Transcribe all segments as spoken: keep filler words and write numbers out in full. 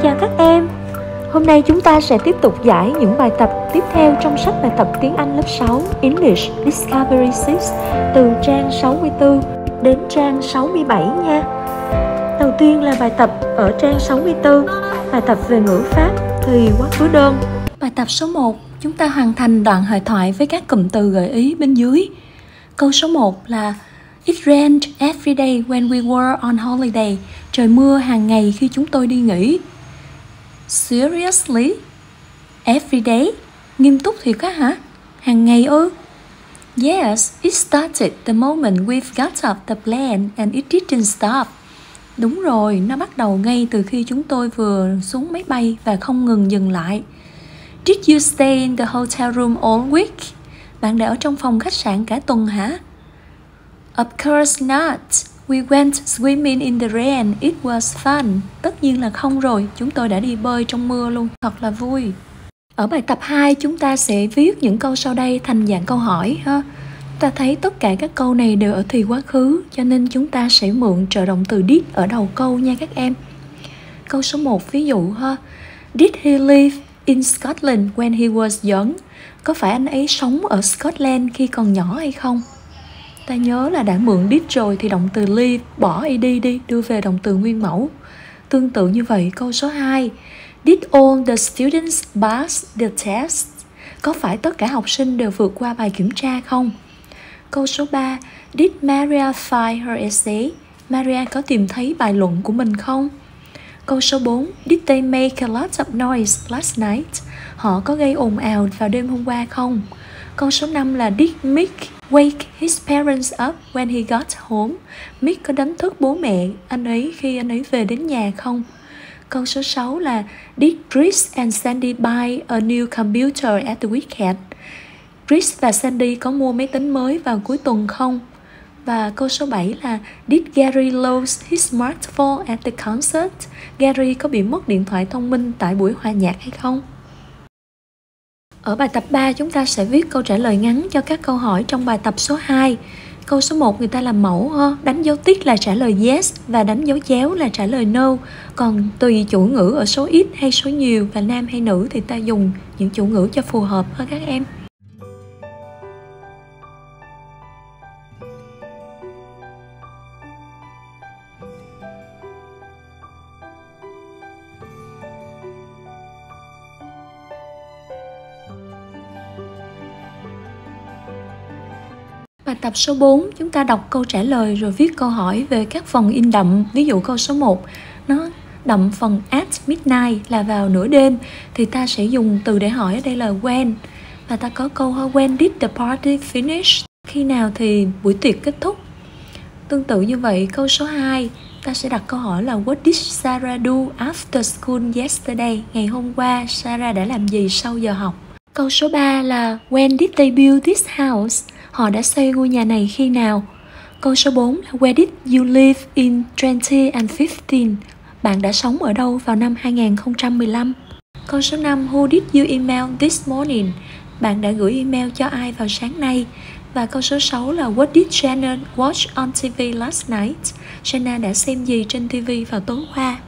chào các em. Hôm nay chúng ta sẽ tiếp tục giải những bài tập tiếp theo trong sách bài tập tiếng Anh lớp sáu English Discovery sáu từ trang sáu mươi tư đến trang sáu mươi bảy nha. Đầu tiên là bài tập ở trang sáu mươi tư, bài tập về ngữ pháp thì quá khứ đơn. Bài tập số một, chúng ta hoàn thành đoạn hội thoại với các cụm từ gợi ý bên dưới. Câu số một là It rained every day when we were on holiday. Trời mưa hàng ngày khi chúng tôi đi nghỉ. Seriously? Every day? Nghiêm túc thiệt á hả? Hàng ngày ư? Yes, it started the moment we got off the plane and it didn't stop. Đúng rồi, nó bắt đầu ngay từ khi chúng tôi vừa xuống máy bay và không ngừng dừng lại. Did you stay in the hotel room all week? Bạn đã ở trong phòng khách sạn cả tuần hả? Of course not. We went swimming in the rain. It was fun. Tất nhiên là không rồi. Chúng tôi đã đi bơi trong mưa luôn. Thật là vui. Ở bài tập hai, chúng ta sẽ viết những câu sau đây thành dạng câu hỏi ha. Ta thấy tất cả các câu này đều ở thì quá khứ, cho nên chúng ta sẽ mượn trợ động từ did ở đầu câu nha các em. Câu số một ví dụ ha. Did he live in Scotland when he was young? Có phải anh ấy sống ở Scotland khi còn nhỏ hay không? Ta nhớ là đã mượn did rồi thì động từ live bỏ ed đi, đưa về động từ nguyên mẫu. Tương tự như vậy, câu số hai. Did all the students pass the test? Có phải tất cả học sinh đều vượt qua bài kiểm tra không? Câu số ba. Did Maria find her essay? Maria có tìm thấy bài luận của mình không? Câu số bốn. Did they make a lot of noise last night? Họ có gây ồn ào vào đêm hôm qua không? Câu số năm là Did Mick wake his parents up when he got home? Mick có đánh thức bố mẹ anh ấy khi anh ấy về đến nhà không? Câu số sáu là Did Chris and Sandy buy a new computer at the weekend? Chris và Sandy có mua máy tính mới vào cuối tuần không? Và câu số bảy là Did Gary lose his smartphone at the concert? Gary có bị mất điện thoại thông minh tại buổi hòa nhạc hay không? Ở bài tập ba, chúng ta sẽ viết câu trả lời ngắn cho các câu hỏi trong bài tập số hai. Câu số một người ta làm mẫu ha, đánh dấu tích là trả lời yes và đánh dấu chéo là trả lời no. Còn tùy chủ ngữ ở số ít hay số nhiều và nam hay nữ thì ta dùng những chủ ngữ cho phù hợp hơn các em. Bài tập số bốn, chúng ta đọc câu trả lời rồi viết câu hỏi về các phần in đậm. Ví dụ câu số một, nó đậm phần at midnight là vào nửa đêm, thì ta sẽ dùng từ để hỏi ở đây là when. Và ta có câu when did the party finish? Khi nào thì buổi tiệc kết thúc? Tương tự như vậy, câu số hai, ta sẽ đặt câu hỏi là what did Sarah do after school yesterday? Ngày hôm qua, Sarah đã làm gì sau giờ học? Câu số ba là when did they build this house? Họ đã xây ngôi nhà này khi nào? Câu số bốn là where did you live in twenty and fifteen? Bạn đã sống ở đâu vào năm hai nghìn không trăm mười lăm? Câu số năm, who did you email this morning? Bạn đã gửi email cho ai vào sáng nay? Và câu số sáu là what did Shanna watch on ti vi last night? Shanna đã xem gì trên ti vi vào tối qua?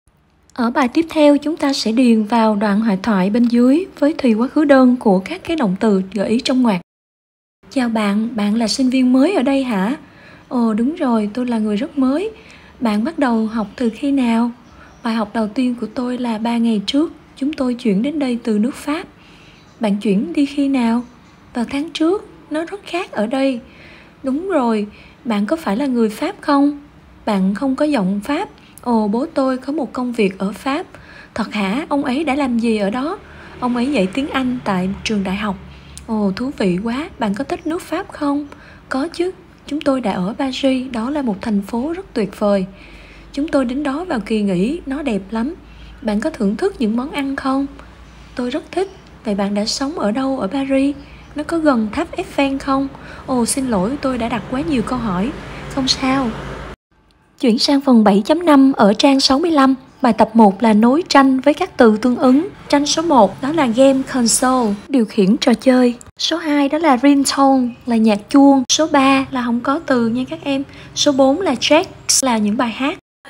Ở bài tiếp theo, chúng ta sẽ điền vào đoạn hội thoại bên dưới với thì quá khứ đơn của các cái động từ gợi ý trong ngoặc. Chào bạn, bạn là sinh viên mới ở đây hả? Ồ đúng rồi, tôi là người rất mới. Bạn bắt đầu học từ khi nào? Bài học đầu tiên của tôi là ba ngày trước. Chúng tôi chuyển đến đây từ nước Pháp. Bạn chuyển đi khi nào? Vào tháng trước, nó rất khác ở đây. Đúng rồi, bạn có phải là người Pháp không? Bạn không có giọng Pháp. Ồ, bố tôi có một công việc ở Pháp. Thật hả? Ông ấy đã làm gì ở đó? Ông ấy dạy tiếng Anh tại trường đại học. Ồ, thú vị quá. Bạn có thích nước Pháp không? Có chứ. Chúng tôi đã ở Paris. Đó là một thành phố rất tuyệt vời. Chúng tôi đến đó vào kỳ nghỉ. Nó đẹp lắm. Bạn có thưởng thức những món ăn không? Tôi rất thích. Vậy bạn đã sống ở đâu ở Paris? Nó có gần tháp Eiffel không? Ồ, xin lỗi, tôi đã đặt quá nhiều câu hỏi. Không sao. Chuyển sang phần bảy chấm năm ở trang sáu mươi lăm. Bài tập một là nối tranh với các từ tương ứng. Tranh số một đó là game console, điều khiển trò chơi. Số hai đó là ringtone, là nhạc chuông. Số ba là không có từ nha các em. Số bốn là tracks, là những bài hát.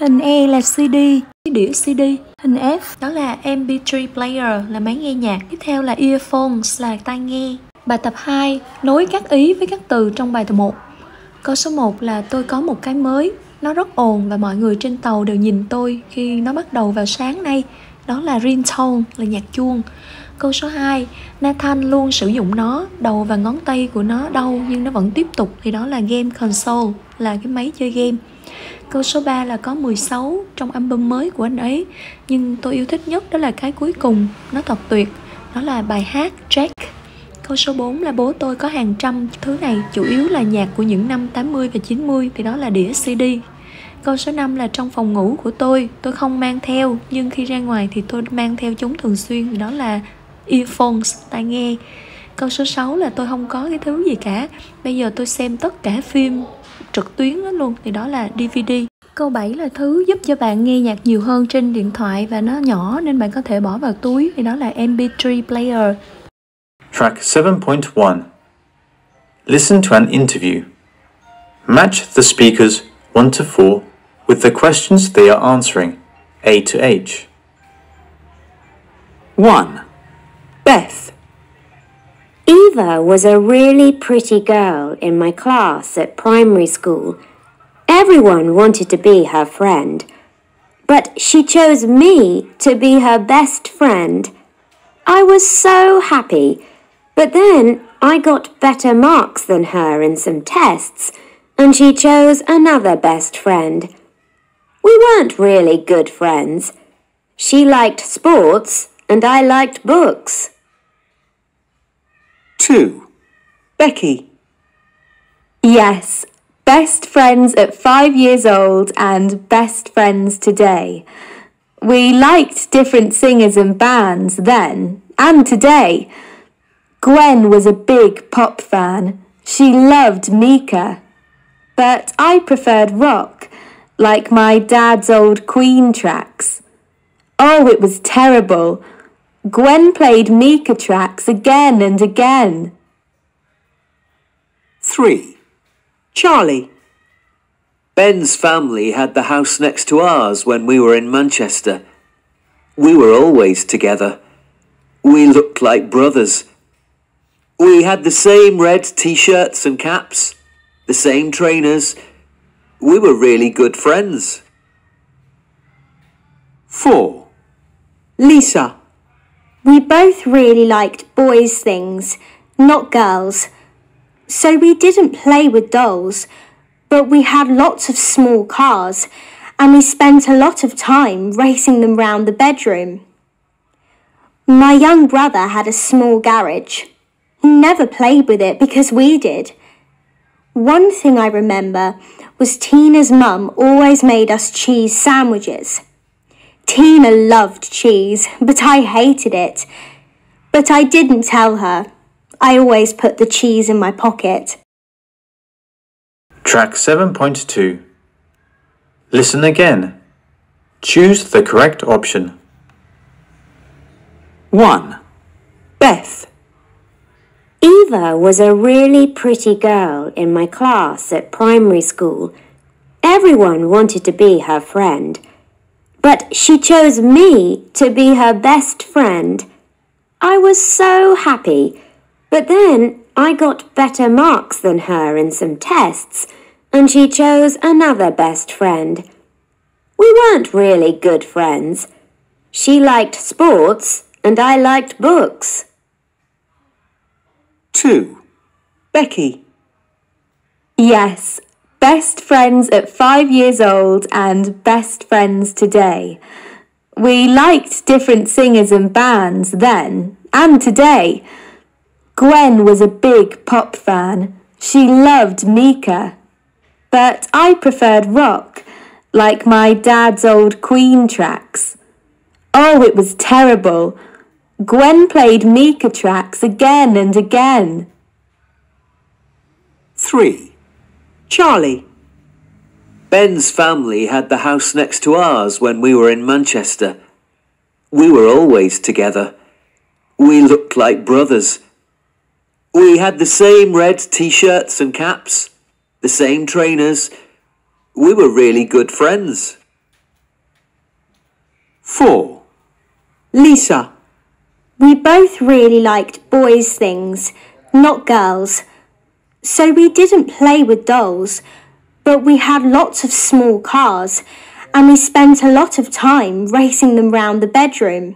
Hình E là xê đê, đĩa xê đê. Hình F đó là em pê ba player, là máy nghe nhạc. Tiếp theo là earphones, là tai nghe. Bài tập hai, nối các ý với các từ trong bài tập một. Câu số một là tôi có một cái mới, nó rất ồn và mọi người trên tàu đều nhìn tôi khi nó bắt đầu vào sáng nay. Đó là ringtone, là nhạc chuông. Câu số hai, Nathan luôn sử dụng nó, đầu và ngón tay của nó đau nhưng nó vẫn tiếp tục, thì đó là game console, là cái máy chơi game. Câu số ba là có mười sáu trong album mới của anh ấy, nhưng tôi yêu thích nhất đó là cái cuối cùng, nó thật tuyệt, đó là bài hát Jack. Câu số bốn là bố tôi có hàng trăm thứ này, chủ yếu là nhạc của những năm tám mươi và chín mươi, thì đó là đĩa xê đê. Câu số năm là trong phòng ngủ của tôi, tôi không mang theo, nhưng khi ra ngoài thì tôi mang theo chúng thường xuyên, thì đó là earphones, tai nghe. Câu số sáu là tôi không có cái thứ gì cả, bây giờ tôi xem tất cả phim trực tuyến đó luôn, thì đó là đê vê đê. Câu bảy là thứ giúp cho bạn nghe nhạc nhiều hơn trên điện thoại và nó nhỏ nên bạn có thể bỏ vào túi, thì đó là em pê ba player. Track seven point one. Listen to an interview. Match the speakers one to four with the questions they are answering, A to H. one. Beth. Eva was a really pretty girl in my class at primary school. Everyone wanted to be her friend, but she chose me to be her best friend. I was so happy, but then I got better marks than her in some tests, and she chose another best friend. We weren't really good friends. She liked sports, and I liked books. two. Becky. Yes, best friends at five years old and best friends today. We liked different singers and bands then and today. Gwen was a big pop fan. She loved Mika. But I preferred rock, like my dad's old Queen tracks. Oh, it was terrible. Gwen played Mika tracks again and again. three. Charlie. Ben's family had the house next to ours when we were in Manchester. We were always together. We looked like brothers. We had the same red t-shirts and caps, the same trainers. We were really good friends. four. Lisa. We both really liked boys' things, not girls. So we didn't play with dolls, but we had lots of small cars, and we spent a lot of time racing them round the bedroom. My young brother had a small garage. He never played with it because we did. One thing I remember was Tina's mum always made us cheese sandwiches. Tina loved cheese, but I hated it. But I didn't tell her. I always put the cheese in my pocket. Track seven point two. Listen again. Choose the correct option. one. Beth. Eva was a really pretty girl in my class at primary school. Everyone wanted to be her friend, but she chose me to be her best friend. I was so happy, but then I got better marks than her in some tests, and she chose another best friend. We weren't really good friends. She liked sports, and I liked books. two. Becky. Yes, best friends at five years old and best friends today. We liked different singers and bands then and today. Gwen was a big pop fan. She loved Mika. But I preferred rock, like my dad's old Queen tracks. Oh, it was terrible. Gwen played Mika tracks again and again. three. Charlie. Ben's family had the house next to ours when we were in Manchester. We were always together. We looked like brothers. We had the same red t-shirts and caps, the same trainers. We were really good friends. Four. Lisa. We both really liked boys' things, not girls. So we didn't play with dolls, but we had lots of small cars, and we spent a lot of time racing them round the bedroom.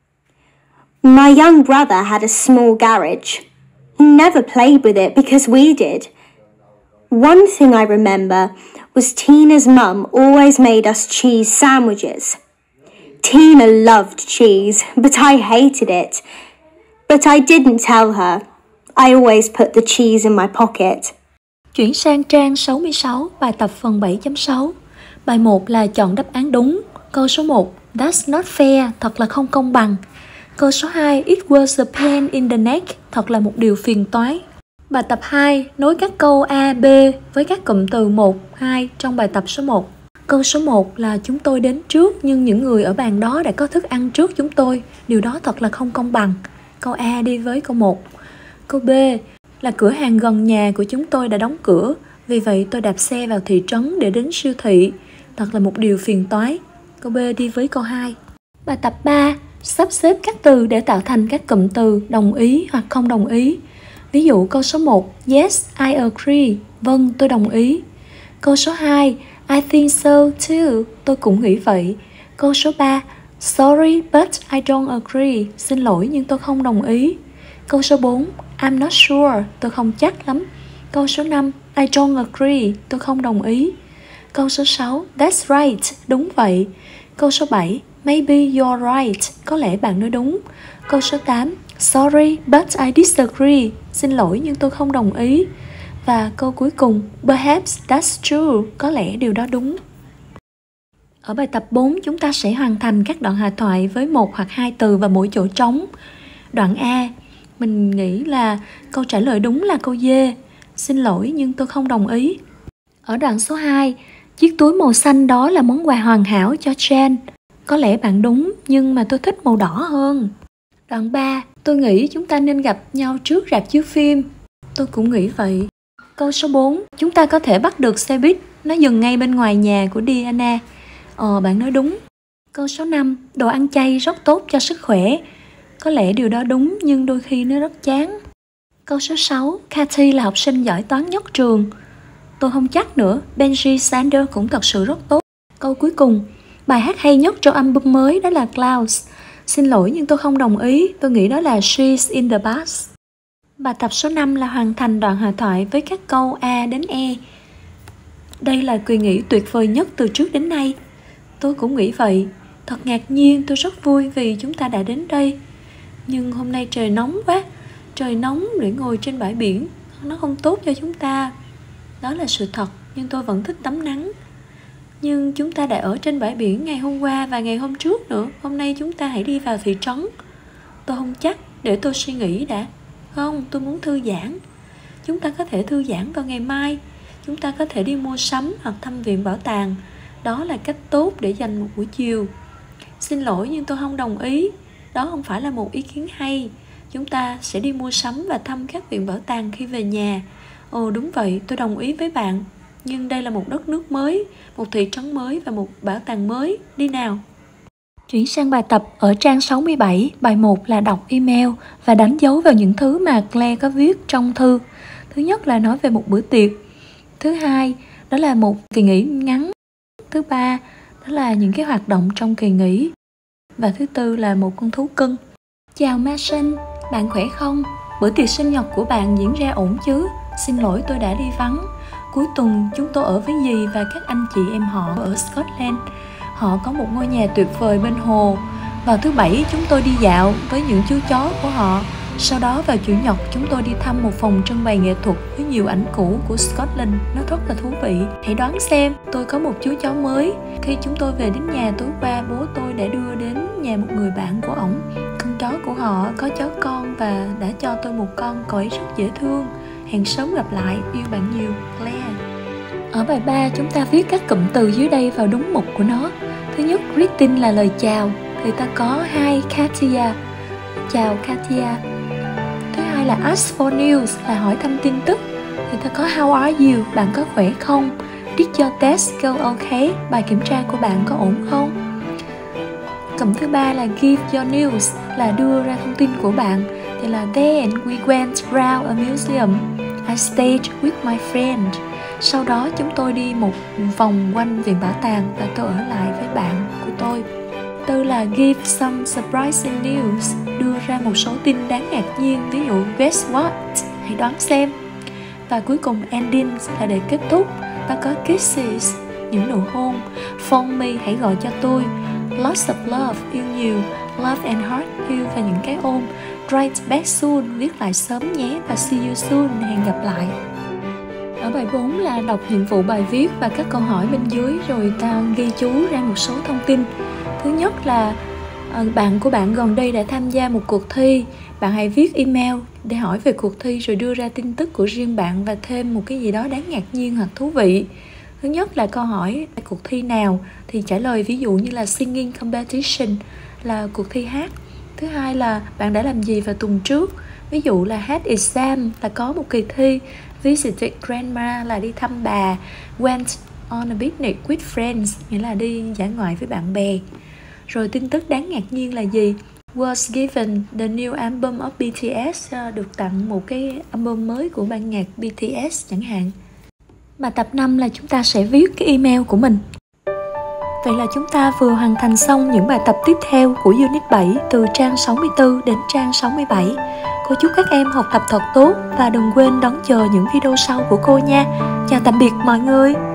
My young brother had a small garage. He never played with it because we did. One thing I remember was Tina's mum always made us cheese sandwiches. Tina loved cheese, but I hated it. But I didn't tell her. I always put the cheese in my pocket. Chuyển sang trang sáu mươi sáu, bài tập phần bảy chấm sáu. Bài một là chọn đáp án đúng. Câu số một, that's not fair, thật là không công bằng. Câu số hai, it was a pain in the neck, thật là một điều phiền toái. Bài tập hai, nối các câu A, B với các cụm từ một, hai trong bài tập số một. Câu số một là chúng tôi đến trước nhưng những người ở bàn đó đã có thức ăn trước chúng tôi. Điều đó thật là không công bằng. Câu A đi với câu một. Câu B là cửa hàng gần nhà của chúng tôi đã đóng cửa. Vì vậy tôi đạp xe vào thị trấn để đến siêu thị. Thật là một điều phiền toái. Câu B đi với câu hai. Bài tập ba, sắp xếp các từ để tạo thành các cụm từ đồng ý hoặc không đồng ý. Ví dụ câu số một, yes, I agree. Vâng, tôi đồng ý. Câu số hai, I think so too. Tôi cũng nghĩ vậy. Câu số ba, sorry but I don't agree. Xin lỗi nhưng tôi không đồng ý. Câu số bốn, I'm not sure. Tôi không chắc lắm. Câu số năm, I don't agree. Tôi không đồng ý. Câu số sáu, that's right. Đúng vậy. Câu số bảy, maybe you're right. Có lẽ bạn nói đúng. Câu số tám, sorry but I disagree. Xin lỗi nhưng tôi không đồng ý. Và câu cuối cùng, perhaps that's true. Có lẽ điều đó đúng. Ở bài tập bốn, chúng ta sẽ hoàn thành các đoạn hội thoại với một hoặc hai từ và mỗi chỗ trống. Đoạn A, mình nghĩ là câu trả lời đúng là câu D. Xin lỗi nhưng tôi không đồng ý. Ở đoạn số hai, chiếc túi màu xanh đó là món quà hoàn hảo cho Jen. Có lẽ bạn đúng nhưng mà tôi thích màu đỏ hơn. Đoạn ba, tôi nghĩ chúng ta nên gặp nhau trước rạp chiếu phim. Tôi cũng nghĩ vậy. Câu số bốn, chúng ta có thể bắt được xe buýt. Nó dừng ngay bên ngoài nhà của Diana. Ờ, bạn nói đúng. Câu số năm, đồ ăn chay rất tốt cho sức khỏe. Có lẽ điều đó đúng nhưng đôi khi nó rất chán. Câu số sáu, Cathy là học sinh giỏi toán nhất trường. Tôi không chắc nữa, Benji Sander cũng thật sự rất tốt. Câu cuối cùng, bài hát hay nhất trong album mới đó là Clouds. Xin lỗi nhưng tôi không đồng ý, tôi nghĩ đó là She's in the Bus. Bài tập số năm là hoàn thành đoạn hội thoại với các câu A đến E. Đây là kỳ nghỉ tuyệt vời nhất từ trước đến nay. Tôi cũng nghĩ vậy. Thật ngạc nhiên, tôi rất vui vì chúng ta đã đến đây. Nhưng hôm nay trời nóng quá. Trời nóng để ngồi trên bãi biển, nó không tốt cho chúng ta. Đó là sự thật, nhưng tôi vẫn thích tắm nắng. Nhưng chúng ta đã ở trên bãi biển ngày hôm qua và ngày hôm trước nữa. Hôm nay chúng ta hãy đi vào thị trấn. Tôi không chắc, để tôi suy nghĩ đã. Không, tôi muốn thư giãn. Chúng ta có thể thư giãn vào ngày mai. Chúng ta có thể đi mua sắm hoặc thăm viện bảo tàng. Đó là cách tốt để dành một buổi chiều. Xin lỗi nhưng tôi không đồng ý. Đó không phải là một ý kiến hay. Chúng ta sẽ đi mua sắm và thăm các viện bảo tàng khi về nhà. Ồ đúng vậy, tôi đồng ý với bạn. Nhưng đây là một đất nước mới, một thị trấn mới và một bảo tàng mới. Đi nào. Chuyển sang bài tập ở trang sáu mươi bảy. Bài một là đọc email và đánh dấu vào những thứ mà Claire có viết trong thư. Thứ nhất là nói về một bữa tiệc. Thứ hai, đó là một kỳ nghỉ ngắn. Thứ ba, đó là những cái hoạt động trong kỳ nghỉ. Và thứ tư là một con thú cưng. Chào Mason, bạn khỏe không? Bữa tiệc sinh nhật của bạn diễn ra ổn chứ? Xin lỗi tôi đã đi vắng. Cuối tuần chúng tôi ở với dì và các anh chị em họ ở Scotland. Họ có một ngôi nhà tuyệt vời bên hồ. Vào thứ bảy chúng tôi đi dạo với những chú chó của họ. Sau đó vào chủ nhật chúng tôi đi thăm một phòng trưng bày nghệ thuật với nhiều ảnh cũ của Scotland. Nó rất là thú vị. Hãy đoán xem, tôi có một chú chó mới. Khi chúng tôi về đến nhà tối qua, bố tôi đã đưa đến nhà một người bạn của ổng. Con chó của họ có chó con và đã cho tôi một con, cậu ấy rất dễ thương. Hẹn sớm gặp lại, yêu bạn nhiều, Claire. Ở bài ba chúng ta viết các cụm từ dưới đây vào đúng mục của nó. Thứ nhất, greeting là lời chào. Thì ta có hi Katia, chào Katia. Thứ hai là ask for news là hỏi thăm tin tức. Thì ta có how are you, bạn có khỏe không? Did your test go okay, bài kiểm tra của bạn có ổn không? Cụm thứ ba là give your news, là đưa ra thông tin của bạn. Thì là then we went round a museum. I stayed with my friend. Sau đó chúng tôi đi một vòng quanh viện bảo tàng và tôi ở lại với bạn của tôi. Tư là give some surprising news, đưa ra một số tin đáng ngạc nhiên, ví dụ guess what, hãy đoán xem. Và cuối cùng ending là để kết thúc, ta có kisses, những nụ hôn, phone me, hãy gọi cho tôi, lots of love, yêu nhiều, love and heart, yêu và những cái ôm, write back soon, viết lại sớm nhé, và see you soon, hẹn gặp lại. Ở bài bốn là đọc nhiệm vụ bài viết và các câu hỏi bên dưới, rồi ta ghi chú ra một số thông tin. Thứ nhất là bạn của bạn gần đây đã tham gia một cuộc thi. Bạn hãy viết email để hỏi về cuộc thi, rồi đưa ra tin tức của riêng bạn và thêm một cái gì đó đáng ngạc nhiên hoặc thú vị. Thứ nhất là câu hỏi cuộc thi nào thì trả lời ví dụ như là singing competition, là cuộc thi hát. Thứ hai là bạn đã làm gì vào tuần trước, ví dụ là had exam là có một kỳ thi, visited grandma là đi thăm bà, went on a picnic with friends nghĩa là đi dã ngoại với bạn bè. Rồi tin tức đáng ngạc nhiên là gì? Was given the new album of bê tê ét, được tặng một cái album mới của ban nhạc bê tê ét chẳng hạn. Mà tập năm là chúng ta sẽ viết cái email của mình. Vậy là chúng ta vừa hoàn thành xong những bài tập tiếp theo của Unit bảy từ trang sáu mươi tư đến trang sáu mươi bảy. Cô chúc các em học tập thật tốt và đừng quên đón chờ những video sau của cô nha. Chào tạm biệt mọi người.